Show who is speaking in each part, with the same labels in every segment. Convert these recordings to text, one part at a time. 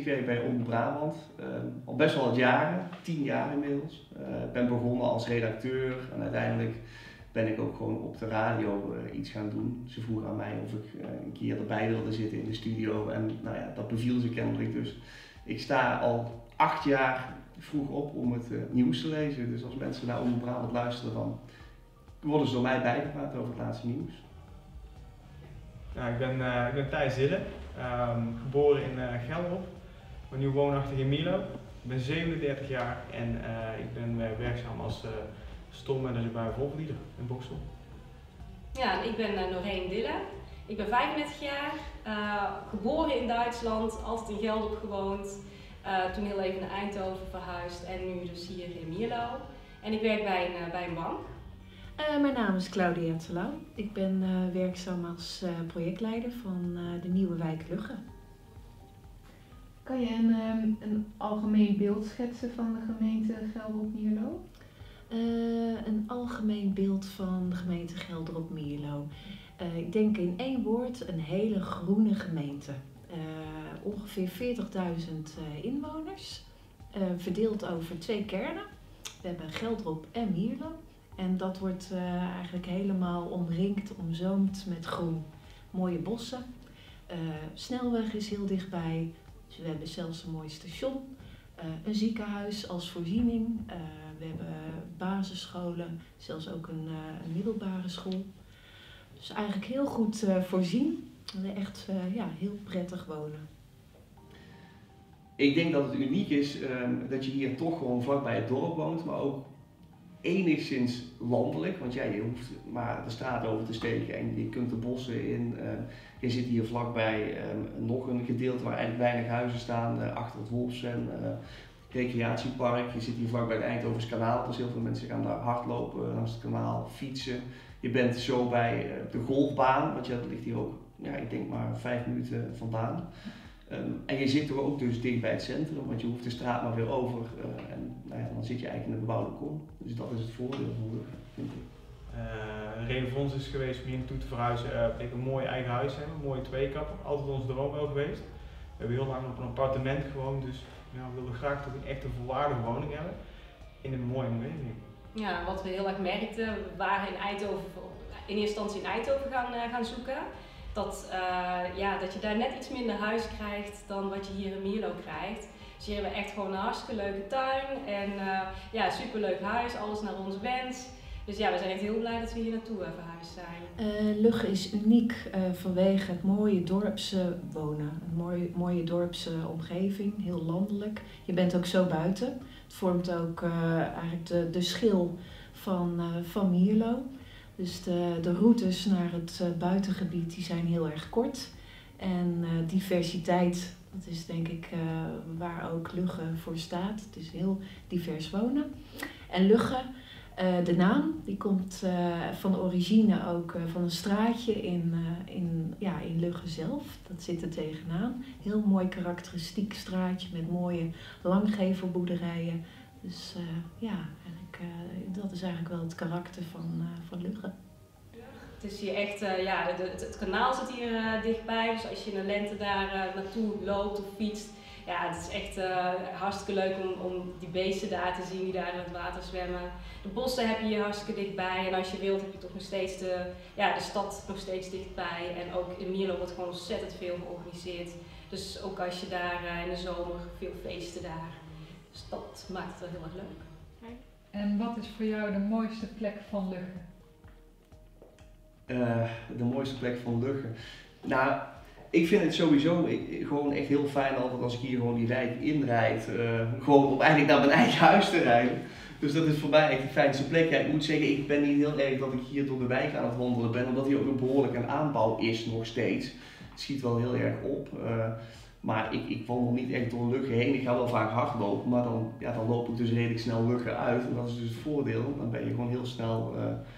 Speaker 1: ik werk bij Omroep Brabant, al best wel wat jaren, 10 jaar inmiddels. Ik ben begonnen als redacteur en uiteindelijk ben ik ook gewoon op de radio iets gaan doen. Ze vroegen aan mij of ik een keer erbij wilde zitten in de studio en nou ja, dat beviel ze kennelijk. Dus ik sta al 8 jaar vroeg op om het nieuws te lezen. Dus als mensen naar Omroep Brabant luisteren, dan worden ze door mij bijgepraat over het laatste nieuws.
Speaker 2: Nou, ik ben Thijs Zille, geboren in Gelderop, maar nu woonachtig in Mierlo. Ik ben 37 jaar en ik ben werkzaam als store-manager bij Volkslieder in Boksel.
Speaker 3: Ja, ik ben Noreen Dille. Ik ben 35 jaar, geboren in Duitsland, altijd in Gelderop gewoond. Toen heel even naar Eindhoven verhuisd en nu dus hier in Mierlo. En ik werk bij een bank.
Speaker 4: Mijn naam is Claudia Telau. Ik ben werkzaam als projectleider van de nieuwe wijk Lugge.
Speaker 5: Kan je een algemeen beeld schetsen van de gemeente Gelderop-Mierlo?
Speaker 4: Een algemeen beeld van de gemeente Gelderop-Mierlo. Ik denk in 1 woord een hele groene gemeente. Ongeveer 40.000 inwoners, verdeeld over 2 kernen. We hebben Gelderop en Mierlo. En dat wordt eigenlijk helemaal omringd, omzoomd met groen. Mooie bossen. Snelweg is heel dichtbij. Dus we hebben zelfs een mooi station. Een ziekenhuis als voorziening. We hebben basisscholen, zelfs ook een middelbare school. Dus eigenlijk heel goed voorzien. En echt heel prettig wonen.
Speaker 1: Ik denk dat het uniek is dat je hier toch gewoon vlakbij het dorp woont, maar ook enigszins landelijk, want ja, je hoeft maar de straat over te steken en je kunt de bossen in. Je zit hier vlakbij nog een gedeelte waar eigenlijk weinig huizen staan, achter het Wolfsen, recreatiepark. Je zit hier vlakbij het Eindhovens kanaal, dus heel veel mensen gaan daar hardlopen langs het kanaal, fietsen. Je bent zo bij de golfbaan, want dat ligt hier ook, ja, ik denk maar 5 minuten vandaan. En je zit er ook dus dicht bij het centrum, want je hoeft de straat maar weer over en nou ja, dan zit je eigenlijk in een bebouwde kom. Dus dat is het voordeel van Lugge, vind ik.
Speaker 2: Reden voor ons is geweest om hier naartoe te verhuizen. Ik een mooi eigen huis hebben, een mooie tweekapper. Altijd onze droom wel geweest. We hebben heel lang op een appartement gewoond, dus ja, we wilden graag toch een echte volwaardige woning hebben in een mooie omgeving.
Speaker 3: Ja, wat we heel erg merkten, we waren in Eindhoven, in eerste instantie in Eindhoven gaan zoeken. Dat je daar net iets minder huis krijgt dan wat je hier in Mierlo krijgt. Dus hier hebben we echt gewoon een hartstikke leuke tuin en superleuk huis, alles naar onze wens. Dus ja, we zijn echt heel blij dat we hier naartoe verhuisd zijn.
Speaker 4: Lugge is uniek vanwege het mooie dorpse wonen. Een mooie dorpse omgeving, heel landelijk. Je bent ook zo buiten. Het vormt ook eigenlijk de schil van Mierlo. Dus de routes naar het buitengebied die zijn heel erg kort. En diversiteit, dat is denk ik waar ook Lugge voor staat. Het is heel divers wonen. En Lugge, de naam, die komt van de origine ook van een straatje in Lugge zelf. Dat zit er tegenaan. Heel mooi karakteristiek straatje met mooie langgevelboerderijen. Dus dat is eigenlijk wel het karakter van Lugge.
Speaker 3: Het is hier echt, het kanaal zit hier dichtbij, dus als je in de lente daar naartoe loopt of fietst, ja, het is echt hartstikke leuk om die beesten daar te zien die daar in het water zwemmen. De bossen heb je hier hartstikke dichtbij en als je wilt heb je toch nog steeds de stad nog steeds dichtbij. En ook in Mierlo wordt gewoon ontzettend veel georganiseerd. Dus ook als je daar in de zomer veel feesten daar. Dus dat maakt het wel heel erg leuk.
Speaker 5: En wat is voor jou de mooiste plek van Lugge?
Speaker 1: De mooiste plek van Lugge? Nou, ik vind het sowieso gewoon echt heel fijn altijd als ik hier gewoon die wijk inrijd. Gewoon om eigenlijk naar mijn eigen huis te rijden. Dus dat is voor mij echt de fijnste plek. Ja, ik moet zeggen, ik ben niet heel erg dat ik hier door de wijk aan het wandelen ben, omdat hier ook een behoorlijk een aanbouw is nog steeds. Het schiet wel heel erg op. Maar ik wandel niet echt door Lugge heen. Ik ga wel vaak hardlopen, maar dan loop ik dus redelijk snel Lugge uit. En dat is dus het voordeel. Dan ben je gewoon heel snel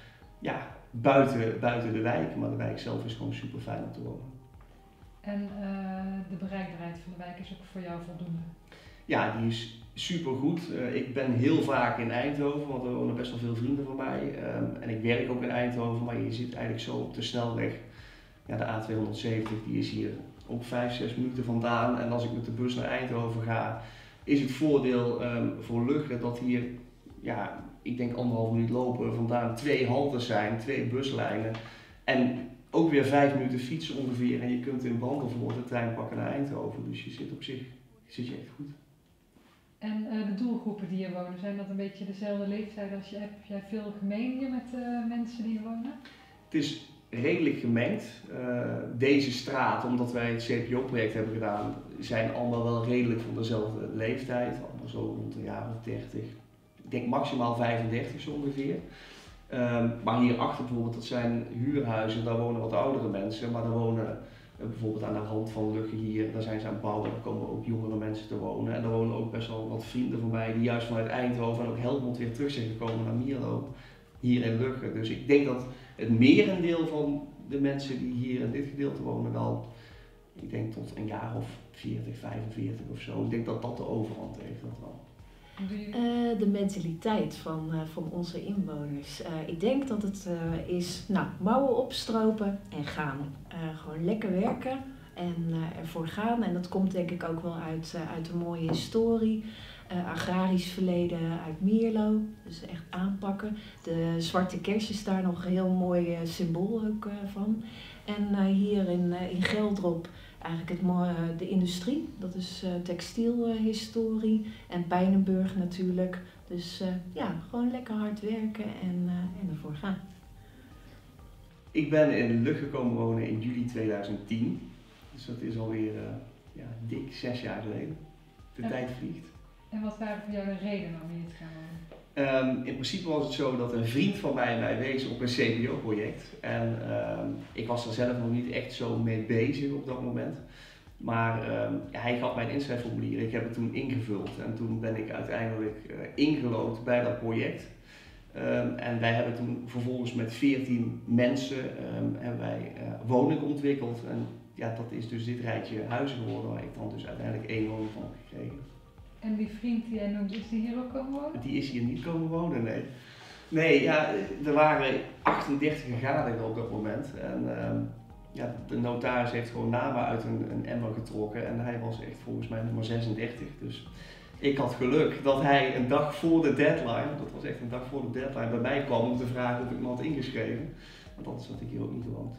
Speaker 1: buiten de wijk. Maar de wijk zelf is gewoon super fijn om te wonen.
Speaker 5: En de bereikbaarheid van de wijk is ook voor jou voldoende?
Speaker 1: Ja, die is super goed. Ik ben heel vaak in Eindhoven, want er wonen best wel veel vrienden van mij. En ik werk ook in Eindhoven, maar je zit eigenlijk zo op de snelweg. Ja, de A270 die is hier ook 5-6 minuten vandaan. En als ik met de bus naar Eindhoven ga, is het voordeel voor Lugge dat hier, ja, ik denk 1,5 minuut lopen vandaan 2 haltes zijn, 2 buslijnen. En ook weer 5 minuten fietsen ongeveer en je kunt in Wandelvoort de trein pakken naar Eindhoven. Dus je zit op zich zit je echt goed.
Speaker 6: En de doelgroepen die hier wonen, zijn dat een beetje dezelfde leeftijd als je? Heb jij veel gemeen hier met mensen die hier wonen?
Speaker 1: Het is redelijk gemengd. Deze straat, omdat wij het CPO-project hebben gedaan, zijn allemaal wel redelijk van dezelfde leeftijd. Allemaal zo rond een jaar of 30. Ik denk maximaal 35 zo ongeveer. Maar hierachter bijvoorbeeld, dat zijn huurhuizen, daar wonen wat oudere mensen, maar daar wonen bijvoorbeeld aan de rand van Lugge hier, daar zijn ze aan het bouwen, daar komen ook jongere mensen te wonen. En daar wonen ook best wel wat vrienden van mij die juist vanuit Eindhoven en ook Helmond weer terug zijn gekomen naar Mierlo, hier in Lugge. Dus ik denk dat het merendeel van de mensen die hier in dit gedeelte wonen wel, ik denk tot een jaar of 40, 45 of zo, ik denk dat dat de overhand heeft. Dat wel.
Speaker 4: De mentaliteit van onze inwoners. Ik denk dat het is mouwen opstropen en gaan. Gewoon lekker werken en ervoor gaan. En dat komt denk ik ook wel uit een mooie historie. Agrarisch verleden uit Mierlo. Dus echt aanpakken. De zwarte kers is daar nog een heel mooi symbool ook van. En hier in Geldrop eigenlijk de industrie, dat is textielhistorie en Pijnenburg natuurlijk. Dus gewoon lekker hard werken en ervoor gaan.
Speaker 1: Ik ben in Lugge komen wonen in juli 2010. Dus dat is alweer dik 6 jaar geleden. De tijd vliegt.
Speaker 6: En wat waren voor jou de redenen om hier te gaan wonen?
Speaker 1: In principe was het zo dat een vriend van mij wees op een CPO-project. En ik was er zelf nog niet echt zo mee bezig op dat moment. Maar hij gaf mij een inschrijfformulier. Ik heb het toen ingevuld en toen ben ik uiteindelijk ingelood bij dat project. En wij hebben toen vervolgens met 14 mensen hebben wij woningen ontwikkeld. En ja, dat is dus dit rijtje huizen geworden waar ik dan dus uiteindelijk 1 woning van heb gekregen.
Speaker 6: En die vriend die jij noemt, is die hier ook komen wonen?
Speaker 1: Die is hier niet komen wonen, nee. Nee, ja, er waren 38 gegadigden op dat moment. En de notaris heeft gewoon namen uit een emmer getrokken en hij was echt volgens mij nummer 36. Dus ik had geluk dat hij een dag voor de deadline, dat was echt een dag voor de deadline, bij mij kwam om te vragen of ik me had ingeschreven. Want anders had ik hier ook niet gewoond.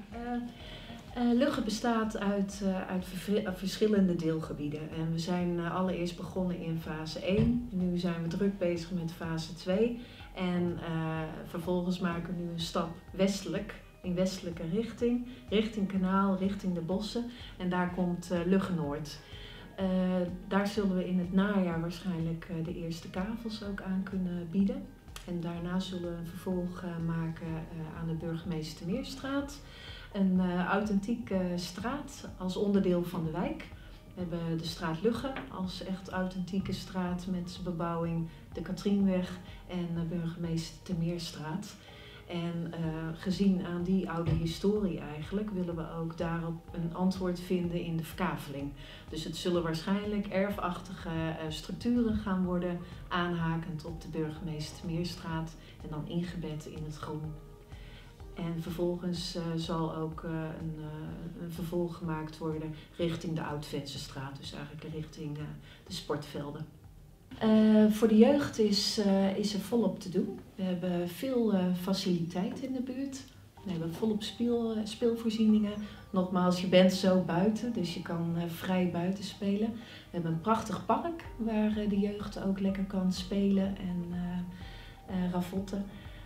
Speaker 4: Lugge bestaat uit verschillende deelgebieden en we zijn allereerst begonnen in fase 1. Nu zijn we druk bezig met fase 2 en vervolgens maken we nu een stap westelijk, in westelijke richting Kanaal, richting de bossen en daar komt Lugge Noord. Daar zullen we in het najaar waarschijnlijk de eerste kavels ook aan kunnen bieden. En daarna zullen we een vervolg maken aan de Burgemeester Meerstraat. Een authentieke straat als onderdeel van de wijk. We hebben de straat Lugge als echt authentieke straat met bebouwing, de Katrienweg en de Burgemeester Meerstraat. En gezien aan die oude historie eigenlijk willen we ook daarop een antwoord vinden in de verkaveling. Dus het zullen waarschijnlijk erfachtige structuren gaan worden, aanhakend op de Burgemeester Meerstraat en dan ingebed in het groen. En vervolgens zal ook een vervolg gemaakt worden richting de Oud-Vetsestraat, dus eigenlijk richting de sportvelden. Voor de jeugd is er volop te doen. We hebben veel faciliteit in de buurt. We hebben volop speelvoorzieningen. Nogmaals, je bent zo buiten, dus je kan vrij buiten spelen. We hebben een prachtig park waar de jeugd ook lekker kan spelen en ravotten.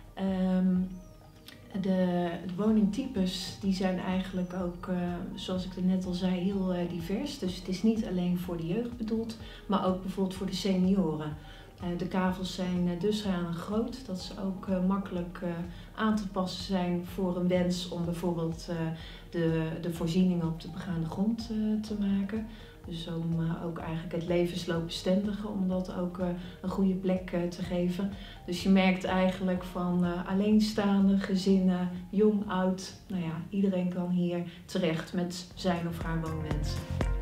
Speaker 4: De woningtypes die zijn eigenlijk ook, zoals ik er net al zei, heel divers. Dus het is niet alleen voor de jeugd bedoeld, maar ook bijvoorbeeld voor de senioren. De kavels zijn dusdanig groot dat ze ook makkelijk aan te passen zijn voor een wens om bijvoorbeeld de voorzieningen op de begaande grond te maken. Dus om ook eigenlijk het levensloopbestendige, om dat ook een goede plek te geven. Dus je merkt eigenlijk van alleenstaande gezinnen, jong, oud, iedereen kan hier terecht met zijn of haar woonwensen.